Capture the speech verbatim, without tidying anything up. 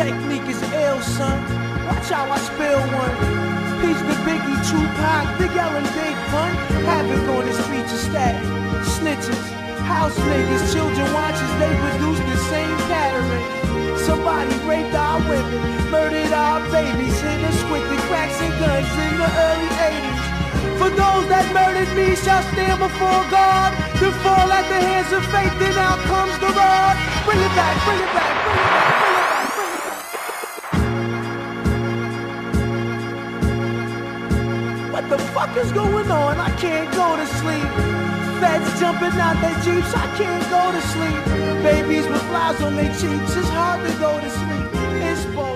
technique is ill, son. Watch how I spill one. Peace to Biggie, Tupac, Big L and Big Pun. Havoc on the streets of static. Snitches, house niggas, children watchers, they produce the same pattern. Somebody raped our women, murdered our babies, hit us with the cracks and guns in the early eighties. For those that murdered me shall stand before God, to fall at the hands of faith, then out comes the rod. Bring it back, bring it back, bring it back, bring it back, bring it back. What the fuck is going on? I can't go to sleep. Feds jumping out their jeeps, I can't go to sleep. Babies with flies on their cheeks, it's hard to go to sleep. It's boring.